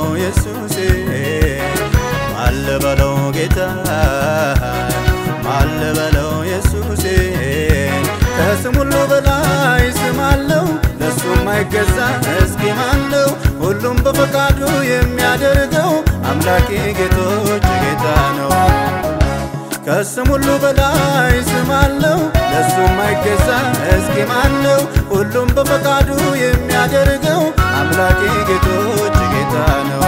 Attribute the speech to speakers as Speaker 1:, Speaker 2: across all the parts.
Speaker 1: ኢየሱሴ ማልበለው ጌታ ማልበለው ኢየሱሴ ከስም ሁሉ በላይ ስም አለው ለሱ የማይገዛ እስኪ ማን ነው ሁሉም በፈቃዱ የሚያደርገው አምላኬ ጌቶች ጌታ ነው ከስም ሁሉ በላይ ስም አለው ለሱ የማይገዛ እስኪ ማን ነው ሁሉም በፈቃዱ የሚያደርገው አምላኬ ጌቶች ጌታ ነው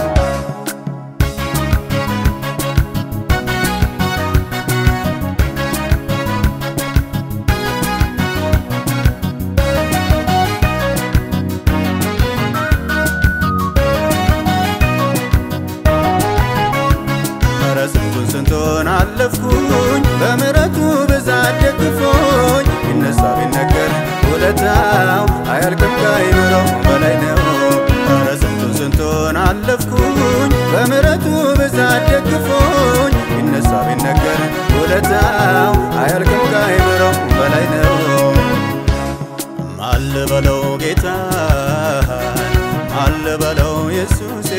Speaker 1: ስንቱን አለፍኩኝ በመረቱ ብዛት ደግፎኝ ይነሳ ቢነገር ውለታው አያልቅም ከአይምሮው በላይ ነው ስንቱን አለፍኩኝ በመረቱ ብዛት ደግፎኝ ይነሳ ቢነገር ውለታው አያልቅም ከአይምሮው በላይ ነው ማልበለው ጌታ ማልበለው ኢየሱሴ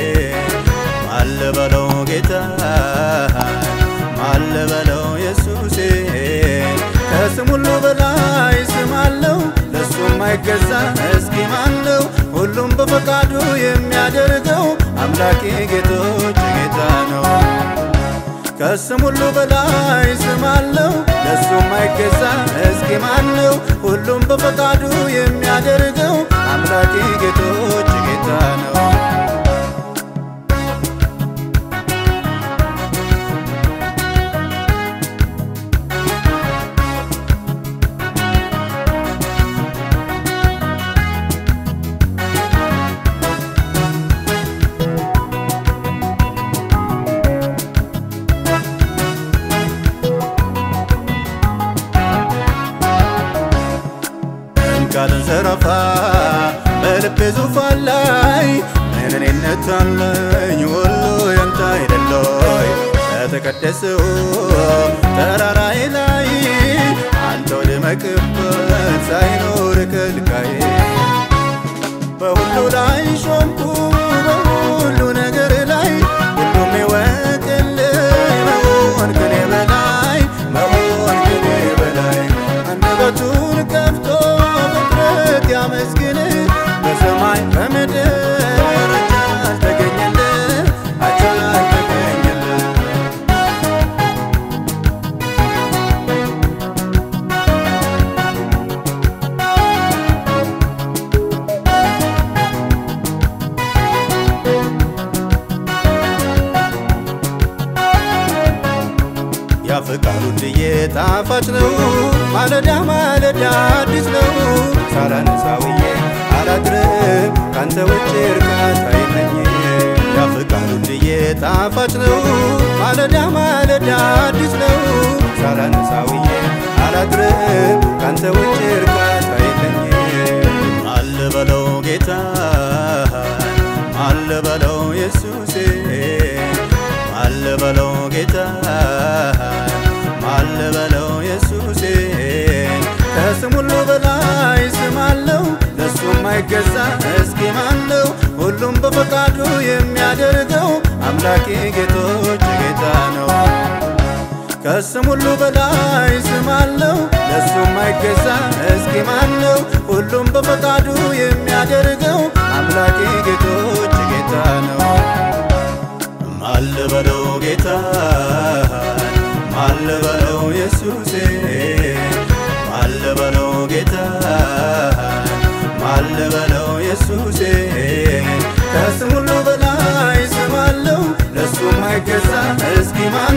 Speaker 1: ማልበለው ጌታ ማልበለው ኢየሱሴ ከስም ሁሉ በላይ ስም አለው ለሱ የማይገዛ እስኪ ማን ነው ሁሉም በፈቃዱ የሚያደርገው አምላኬ ጌቶች ጌታ ነው ከስም ሁሉ በላይ ስም አለው ለሱ የማይገዛ እስኪ ማን ነው ሁሉም በፈቃዱ የሚያደርገው አምላኬ ጌቶች ጌታ ነው ቃልን ዘረፋ በልቤ ዙፋን ላይ ምንነት አለኝ ሁሉ ያንተ አይደለይ በተቀደሰው ተራራዬ ላይ አንተው ልመክበት ሳይኖር ከልካዬ በሁሉ ላይ ሾምኩ በሁሉ ነገር ላይ ሁሉም ይወቅልኝ መሆን ከኔ በላይ መሆን ከኔ በላይ አንደበቱን ከፍቶ ያመስግን በሰማይ በምድር አልተገኘልህ አልተገኘልህ ያፍቃሉ ልዬ ጣፋጭ ነው ማለዳ ማለዳ አዲስ ነው ሳላነሳውዬ አላድርም ካንተ ውጭ እርካታ የለኝም ያፍቃሉ ልዬ ጣፋጭ ነው ማለዳ ማለዳ አዲስ ነው ሳላነሳውዬ አላድርም ካንተ ውጭ እርካታ የለኝም ማልበለው ጌታ ማልበለው ኢየሱሴ ማልበለው ጌታ ማልበለው ኢየሱሴ ከስም ሁሉ በላይ ስም አለው ለሱ የማይገዛ እስኪ ማን ነው ሁሉም በፈቃዱ የሚያደርገው አምላኬ ጌቶች ጌታ ነው ከስም ሁሉ በላይ ስም አለው ለሱ የማይገዛ እስኪ ማን ነው ሁሉም በፈቃዱ የሚያደርገው አምላኬ ጌቶች ጌታ ነው ማልበለው ጌታ ማልበለው ኢየሱሴ ማልበለው ጌታ ማልበለው ኢየሱሴ ከስም ሁሉ በላይ ስም አለው ለሱ የማይገዛ እስኪ ማን